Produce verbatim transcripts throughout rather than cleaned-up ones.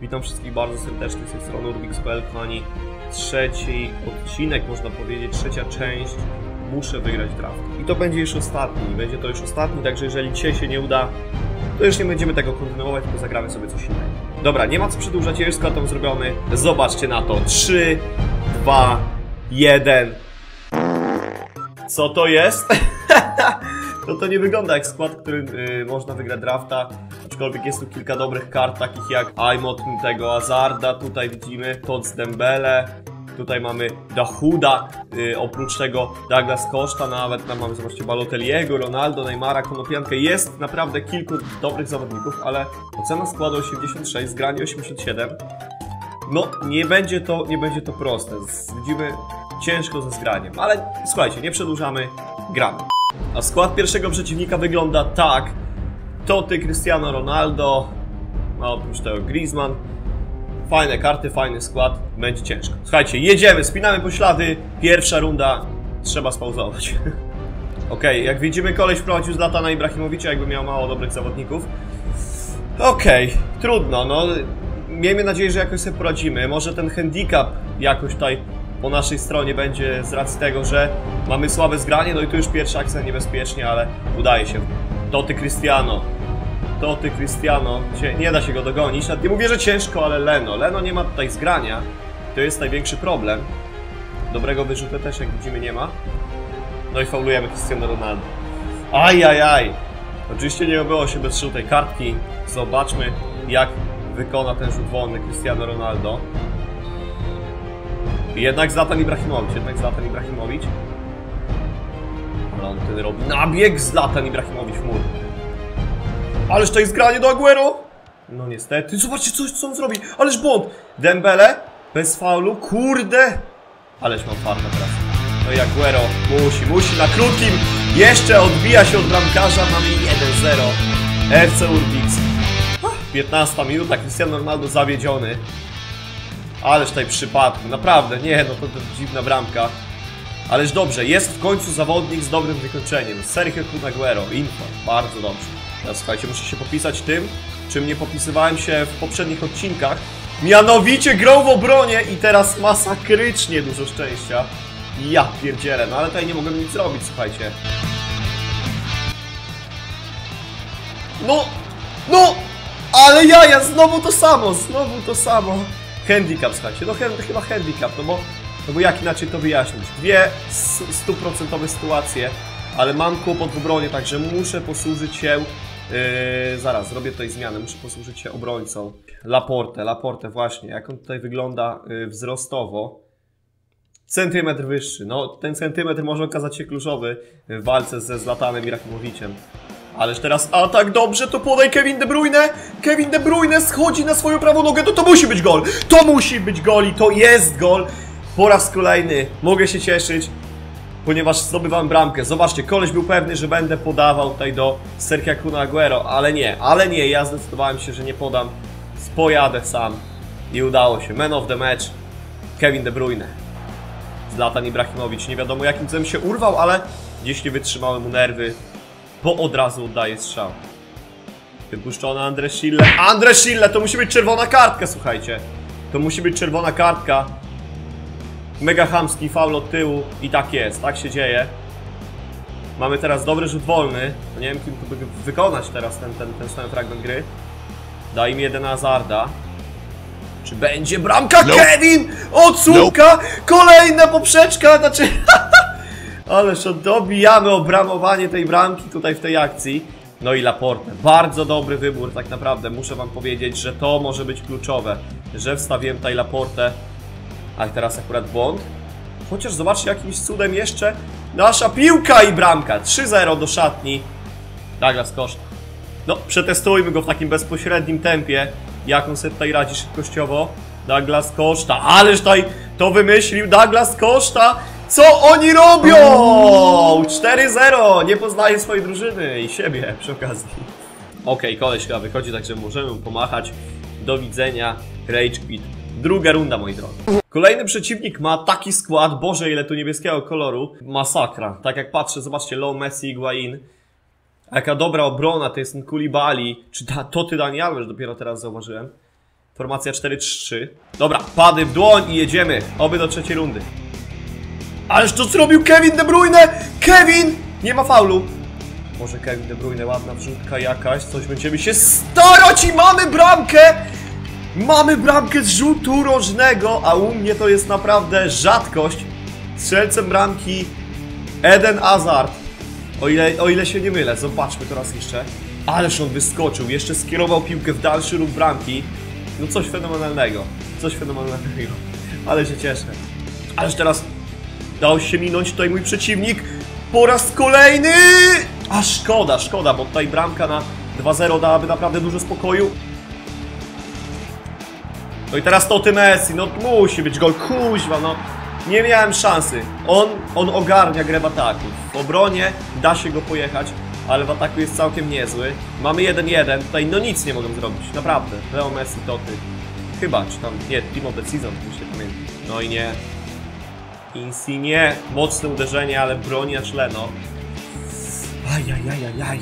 Witam wszystkich bardzo serdecznie, z tej strony Urbix kropka p l, kochani. Trzeci odcinek, można powiedzieć, trzecia część. Muszę wygrać draft. I to będzie już ostatni, będzie to już ostatni, także jeżeli dzisiaj się nie uda, to już nie będziemy tego kontynuować, tylko zagramy sobie coś innego. Dobra, nie ma co przedłużać, ja już skład tam zrobiony. Zobaczcie na to. trzy, dwa, jeden. Co to jest? To to nie wygląda jak skład, którym yy, można wygrać drafta. Aczkolwiek jest tu kilka dobrych kart, takich jak Aimot tego Hazarda, tutaj widzimy Tots Dembele, tutaj mamy Dahuda, yy, oprócz tego Douglas Costa, nawet tam mamy, zobaczcie, Balotelliego, Ronaldo, Neymara, Konopiankę. Jest naprawdę kilku dobrych zawodników, ale ocena składu osiemdziesiąt sześć, zgranie osiemdziesiąt siedem. No, nie będzie to, nie będzie to proste. Widzimy ciężko ze zgraniem, ale słuchajcie, nie przedłużamy, gramy. A skład pierwszego przeciwnika wygląda tak. Toty, Cristiano Ronaldo, a oprócz tego Griezmann. Fajne karty, fajny skład, będzie ciężko. Słuchajcie, jedziemy, spinamy poślady. Pierwsza runda, trzeba spauzować. Ok, jak widzimy, koleś wprowadził Zlatana Ibrahimowicza, jakby miał mało dobrych zawodników. Ok, trudno, no. Miejmy nadzieję, że jakoś sobie poradzimy. Może ten handicap jakoś tutaj po naszej stronie będzie z racji tego, że mamy słabe zgranie. No i tu już pierwsza akcja niebezpiecznie, ale udaje się. Toty Cristiano. Toty Cristiano. Nie da się go dogonić. Nawet nie mówię, że ciężko, ale Leno. Leno nie ma tutaj zgrania. To jest największy problem. Dobrego wyrzutu też, jak widzimy, nie ma. No i faulujemy Cristiano Ronaldo. Ajajaj. Oczywiście nie obyło się bez żółtej kartki. Zobaczmy, jak wykona ten rzut wolny Cristiano Ronaldo. Jednak Zlatan Ibrahimowicz, jednak Zlatan Ibrahimowicz. Ale on wtedy robi nabieg, Zlatan Ibrahimowicz w mur. Ależ to jest granie do Aguero. No niestety, zobaczcie coś, co on zrobi. Ależ błąd. Dembele, bez faulu, kurde. Ależ mam farta teraz. No i Aguero musi, musi na krótkim. Jeszcze odbija się od bramkarza, mamy jeden zero. F C Urbix. piętnasta minuta, Cristiano Ronaldo zawiedziony. Ależ tutaj przypadku, naprawdę, nie, no to, to dziwna bramka. Ależ dobrze, jest w końcu zawodnik z dobrym wykończeniem. Sergio Kun Aguero, info, bardzo dobrze. Teraz słuchajcie, muszę się popisać tym, czym nie popisywałem się w poprzednich odcinkach. Mianowicie grą w obronie i teraz masakrycznie dużo szczęścia. Ja pierdzielę, no ale tutaj nie mogłem nic zrobić, słuchajcie. No, no, ale jaja, znowu to samo, znowu to samo. Handicap, słuchajcie, no chyba handicap, no bo, no bo jak inaczej to wyjaśnić? Dwie stuprocentowe sytuacje, ale mam kłopot w obronie, także muszę posłużyć się, yy, zaraz, zrobię tutaj zmianę, muszę posłużyć się obrońcą. Laporte, Laporte właśnie, jak on tutaj wygląda yy, wzrostowo. Centymetr wyższy, no ten centymetr może okazać się kluczowy w walce ze Zlatanem Ibrahimowiczem. Ależ teraz, a tak dobrze, to podaj Kevin De Bruyne. Kevin De Bruyne schodzi na swoją prawą nogę, to to musi być gol. To musi być gol i to jest gol. Po raz kolejny mogę się cieszyć, ponieważ zdobywam bramkę. Zobaczcie, koleś był pewny, że będę podawał tutaj do Sergio Kun Aguero, ale nie, ale nie, ja zdecydowałem się, że nie podam. Pojadę sam i udało się. Man of the match, Kevin De Bruyne. Zlatan Ibrahimowicz, nie wiadomo jakim cudem się urwał, ale gdzieś nie wytrzymały mu nerwy. Bo od razu oddaje strzał. Wypuszczony Andre Schille. Andre Schille, to musi być czerwona kartka, słuchajcie. To musi być czerwona kartka. Mega chamski faul od tyłu. I tak jest, tak się dzieje. Mamy teraz dobry rzut wolny. No nie wiem, kim to by wykonać teraz ten, ten, ten cały fragment gry. Daj mi jeden Hazarda. Czy będzie bramka? Nope. Kevin! Odsłówka! Nope. Kolejna poprzeczka, znaczy... Ależ dobijamy obramowanie tej bramki tutaj w tej akcji. No i Laporte. Bardzo dobry wybór tak naprawdę. Muszę wam powiedzieć, że to może być kluczowe. Że wstawiłem tutaj Laporte. A teraz akurat błąd. Chociaż zobaczcie, jakimś cudem jeszcze nasza piłka i bramka. trzy zero do szatni. Douglas Costa. No, przetestujmy go w takim bezpośrednim tempie. Jak on sobie tutaj radzi szybkościowo. Douglas Costa. Ależ tutaj to wymyślił Douglas Costa. Co oni robią? cztery zero! Nie poznaje swojej drużyny i siebie przy okazji. Okej, okay, koleś chyba wychodzi, także możemy mu pomachać. Do widzenia. Rage quit. Druga runda, moi drodzy. Kolejny przeciwnik ma taki skład. Boże, ile tu niebieskiego koloru. Masakra. Tak jak patrzę, zobaczcie, Low, Messi, Higuain. Jaka dobra obrona, to jest ten Koulibaly. Czy ta, to ty Daniel, już dopiero teraz zauważyłem. Formacja cztery trzy. Dobra, pady w dłoń i jedziemy. Oby do trzeciej rundy. Ależ to zrobił Kevin De Bruyne! Kevin! Nie ma faulu. Może Kevin De Bruyne, ładna wrzutka jakaś. Coś będziemy się starać i mamy bramkę! Mamy bramkę z rzutu rożnego, a u mnie to jest naprawdę rzadkość. Strzelcem bramki Eden Hazard. O ile, o ile się nie mylę, zobaczmy to raz jeszcze. Ależ on wyskoczył, jeszcze skierował piłkę w dalszy ruch bramki. No coś fenomenalnego, coś fenomenalnego. Ale się cieszę. Ależ teraz dał się minąć tutaj mój przeciwnik. Po raz kolejny! A szkoda, szkoda, bo tutaj bramka na dwa zero dałaby naprawdę dużo spokoju. No i teraz Toty Messi, no musi być gol, kuźwa, no. Nie miałem szansy. On, on ogarnia grę w ataku. W obronie da się go pojechać, ale w ataku jest całkiem niezły. Mamy jeden jeden, tutaj no nic nie mogą zrobić, naprawdę. Leo Messi, Toty. Chyba, czy tam, nie, Team of the Season, myślę, pamiętam. No i nie. Insigne, mocne uderzenie, ale broni na czleno. Ajajajajaj.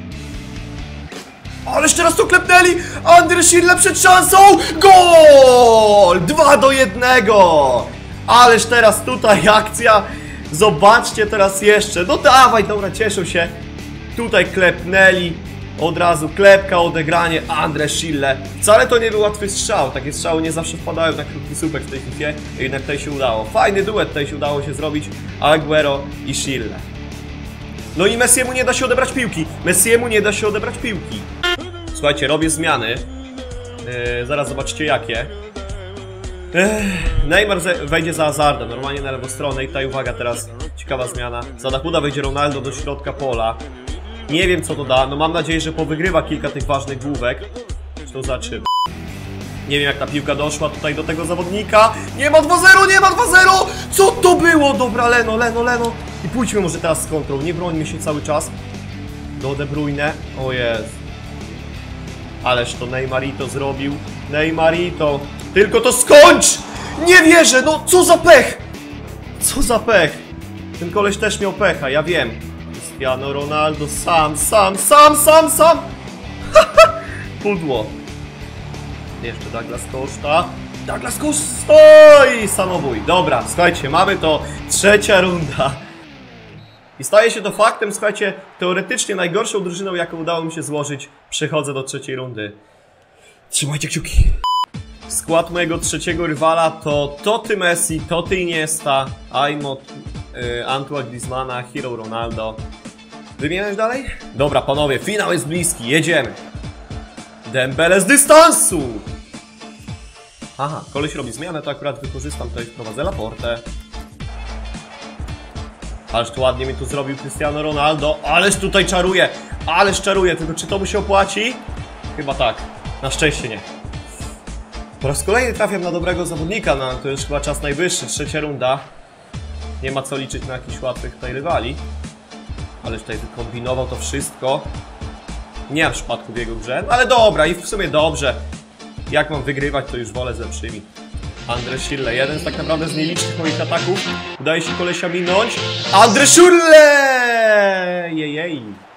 Ależ teraz to klepnęli! Andre Schürrle przed szansą! Gol! dwa do jednego! Ależ teraz tutaj akcja. Zobaczcie teraz jeszcze. No dawaj, dobra, cieszą się. Tutaj klepnęli. Od razu klepka, odegranie. Andre Schürrle. Wcale to nie był łatwy strzał. Takie strzały nie zawsze wpadają na krótki słupek w tej FIFA. Jednak tutaj się udało. Fajny duet tutaj się udało się zrobić. Aguero i Schürrle. No i Messiemu nie da się odebrać piłki. Messiemu nie da się odebrać piłki. Słuchajcie, robię zmiany. Yy, zaraz zobaczycie jakie. Ech, Neymar wejdzie za Hazarda, normalnie na lewą stronę i tutaj uwaga teraz, ciekawa zmiana. Za Dachuda wejdzie Ronaldo do środka pola. Nie wiem co to da, no mam nadzieję, że powygrywa kilka tych ważnych główek. Czy to za czym? Nie wiem jak ta piłka doszła tutaj do tego zawodnika. Nie ma dwa zero, nie ma dwa zero! Co to było? Dobra, Leno, Leno, Leno. I pójdźmy może teraz z kontrą, nie brońmy się cały czas. Do De Bruyne, o jest. Ależ to Neymarito zrobił. Neymarito. Tylko to skończ! Nie wierzę, no co za pech! Co za pech! Ten koleś też miał pecha, ja wiem. Cristiano Ronaldo sam, sam, sam, sam, sam! Pudło. Jeszcze Douglas Costa. Douglas Costa! Oj, samobój. Dobra, słuchajcie, mamy to. Trzecia runda. I staje się to faktem, słuchajcie, teoretycznie najgorszą drużyną, jaką udało mi się złożyć. Przechodzę do trzeciej rundy. Trzymajcie kciuki. Skład mojego trzeciego rywala to Toty Messi, Toty Iniesta, Aimot, yy, Antoine Griezmana, Hero Ronaldo. Wymieniać dalej? Dobra panowie, finał jest bliski, jedziemy. Dembele z dystansu! Aha, koleś robi zmianę, to akurat wykorzystam, tutaj wprowadzę Laportę. Ależ tu ładnie mi tu zrobił Cristiano Ronaldo, ależ tutaj czaruje, ależ czaruje, tylko czy to mu się opłaci? Chyba tak, na szczęście nie. Po raz kolejny trafiam na dobrego zawodnika, no to już chyba czas najwyższy, trzecia runda. Nie ma co liczyć na jakichś łatwych tutaj rywali. Ależ tutaj wykombinował to wszystko. Nie ma przypadku w jego grze, no ale dobra i w sumie dobrze. Jak mam wygrywać, to już wolę z lepszymi. Andre Schürrle, jeden z tak naprawdę z nielicznych moich ataków. Udaje się kolesia minąć. Andre Schürrle! Jejej.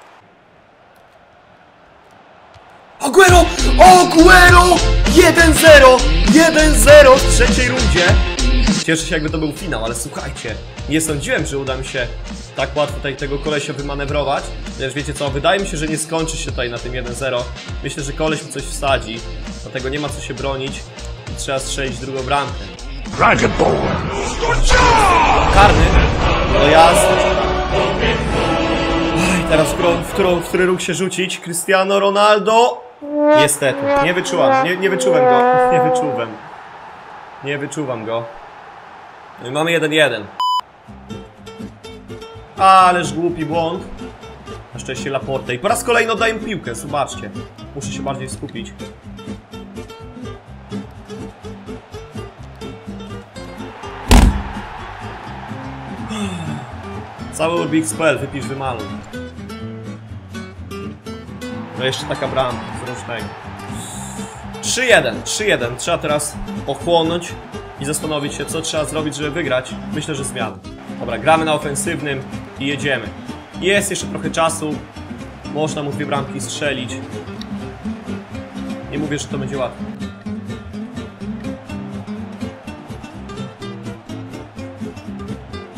Aguero! Aguero! jeden zero! jeden zero w trzeciej rundzie. Cieszę się jakby to był finał, ale słuchajcie, nie sądziłem, że uda mi się tak łatwo tutaj tego kolesia wymanewrować. Lecz wiecie co, wydaje mi się, że nie skończy się tutaj na tym jeden zero. Myślę, że koleś mi coś wsadzi, dlatego nie ma co się bronić i trzeba strzelić drugą bramkę. Karny? No jasne. Oj, teraz w, którą, w, którą, w który ruch się rzucić? Cristiano Ronaldo? Niestety, nie wyczułam, nie, nie wyczułem go, nie wyczułem. Nie wyczuwam go. No i mamy jeden jeden. Ależ głupi błąd. Na szczęście Laporte. I po raz kolejny oddaję piłkę, zobaczcie. Muszę się bardziej skupić. Cały Urbi X P L, wypisz, wymaluj. No jeszcze taka bramka z rocznego. trzy jeden, trzy jeden. Trzeba teraz ochłonąć i zastanowić się, co trzeba zrobić, żeby wygrać. Myślę, że zmiany. Dobra, gramy na ofensywnym i jedziemy. Jest jeszcze trochę czasu. Można mu dwie bramki strzelić. Nie mówię, że to będzie łatwe.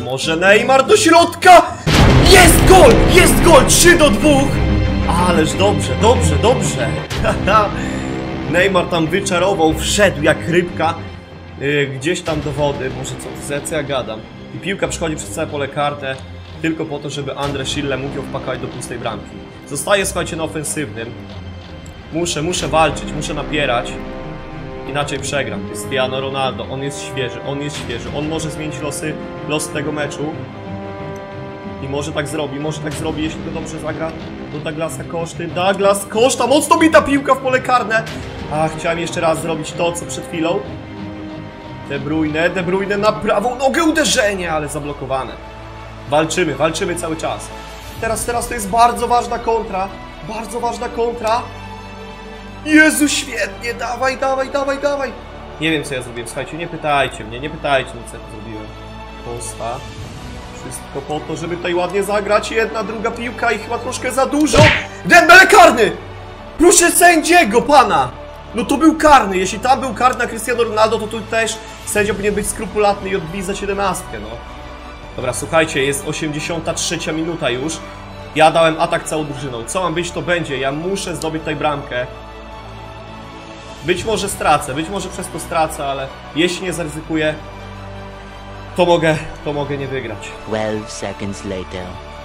może Neymar do środka! Jest gol! Jest gol! trzy do dwóch! Ależ dobrze, dobrze, dobrze! Neymar tam wyczarował, wszedł jak rybka yy, gdzieś tam do wody. Może co, co ja gadam? I piłka przychodzi przez całe pole karne tylko po to, żeby Andre Schille mógł ją wpakować do pustej bramki. Zostaję, słuchajcie, na ofensywnym. Muszę, muszę walczyć, muszę napierać. Inaczej przegram. Cristiano Ronaldo, on jest świeży, on jest świeży. On może zmienić losy, los tego meczu. I może tak zrobi, może tak zrobi, jeśli to dobrze zagra do Douglasa Koszty. Douglas Koszta, mocno bita piłka w pole karne. A, chciałem jeszcze raz zrobić to, co przed chwilą. De Bruyne, De Bruyne na prawą nogę, uderzenie, ale zablokowane. Walczymy, walczymy cały czas. Teraz, teraz to jest bardzo ważna kontra. Bardzo ważna kontra. Jezu, świetnie, dawaj, dawaj, dawaj, dawaj. Nie wiem, co ja zrobiłem, słuchajcie, nie pytajcie mnie, nie pytajcie mnie, co ja zrobiłem. Posta. Wszystko po to, żeby tutaj ładnie zagrać. Jedna, druga piłka i chyba troszkę za dużo. Dembele karny! Proszę sędziego, pana! No to był karny, jeśli tam był karny na Cristiano Ronaldo, to tu też sędzia powinien być skrupulatny i odbić za siedemnastkę, no. Dobra, słuchajcie, jest osiemdziesiąta trzecia minuta już. Ja dałem atak całą drużyną. Co mam być, to będzie. Ja muszę zdobyć tutaj bramkę. Być może stracę, być może przez to stracę, ale jeśli nie zaryzykuję, to mogę, to mogę nie wygrać. twelve seconds later.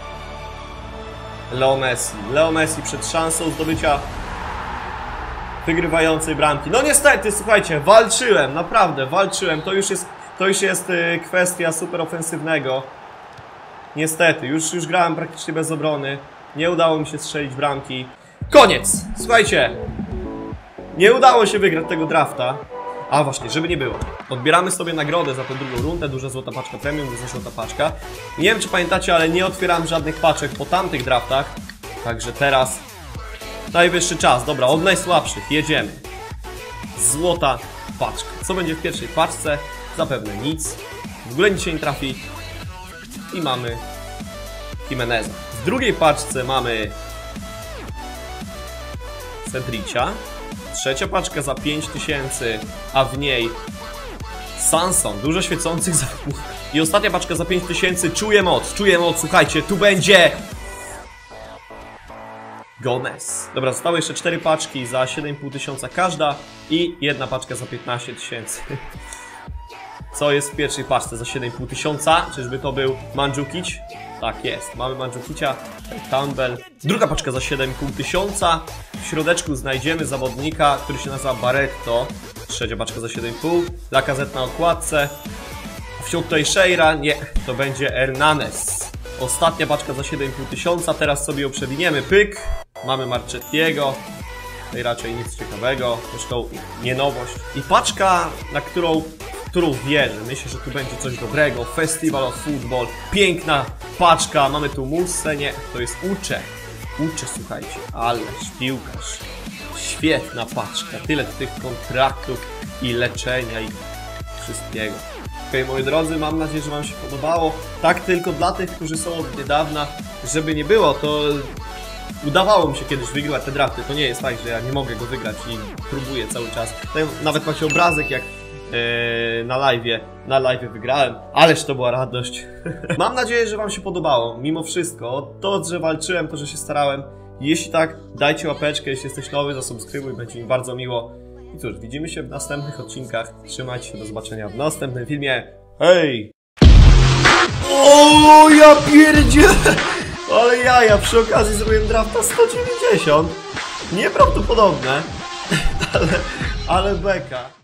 Leo Messi. Leo Messi przed szansą zdobycia wygrywającej bramki. No niestety, słuchajcie, walczyłem, naprawdę, walczyłem. To już jest, to już jest y, kwestia super ofensywnego. Niestety, już, już grałem praktycznie bez obrony. Nie udało mi się strzelić bramki. Koniec! Słuchajcie, nie udało się wygrać tego drafta. A właśnie, żeby nie było. Odbieramy sobie nagrodę za tę drugą rundę. Duża złota paczka premium, duża złota paczka. Nie wiem, czy pamiętacie, ale nie otwierałem żadnych paczek po tamtych draftach. Także teraz najwyższy czas. Dobra, od najsłabszych jedziemy. Złota paczka. Co będzie w pierwszej paczce? Zapewne nic. W ogóle nic się nie trafi. I mamy Jimeneza. W drugiej paczce mamy Cedricia. Trzecia paczka za pięć tysięcy, a w niej Sanson, dużo świecących zawodów. I ostatnia paczka za pięć tysięcy, czuję moc, czuję moc, słuchajcie, tu będzie Gomez. Dobra, zostały jeszcze cztery paczki za siedem i pół tysiąca każda i jedna paczka za piętnaście tysięcy. Co jest w pierwszej paczce za siedem i pół tysiąca? Czyżby to był Mandzukic? Tak jest, mamy Mandzukicia, Campbell. Druga paczka za siedem i pół tysiąca. W środeczku znajdziemy zawodnika, który się nazywa Barretto. Trzecia paczka za siedem i pół. Lacazette na okładce. Wśród tutaj Sheira, nie, to będzie Hernandez. Ostatnia paczka za siedem i pół tysiąca, teraz sobie ją przewiniemy, pyk. Mamy Marchettiego. Tutaj raczej nic ciekawego, zresztą nie nowość. I paczka, na którą... którą wierzę. Myślę, że tu będzie coś dobrego. Festival of Football. Piękna paczka. Mamy tu Mussę. Nie, to jest Ucze. Ucze, słuchajcie. Ależ piłkarz. Świetna paczka. Tyle tych kontraktów i leczenia i wszystkiego. Okej, okay, moi drodzy, mam nadzieję, że wam się podobało. Tak tylko dla tych, którzy są od niedawna. Żeby nie było, to udawało mi się kiedyś wygrać te drafty. To nie jest tak, że ja nie mogę go wygrać i próbuję cały czas. Nawet macie obrazek, jak na live'ie, na live'ie wygrałem, ależ to była radość. Mam nadzieję, że wam się podobało, mimo wszystko. To, że walczyłem, to, że się starałem. Jeśli tak, dajcie łapeczkę, jeśli jesteś nowy, zasubskrybuj, będzie mi bardzo miło. I cóż, widzimy się w następnych odcinkach. Trzymajcie się, do zobaczenia w następnym filmie. Hej! O, ja pierdzielę! Ale ja, ja przy okazji zrobiłem drafta sto dziewięćdziesiąt. Nieprawdopodobne, ale, ale beka.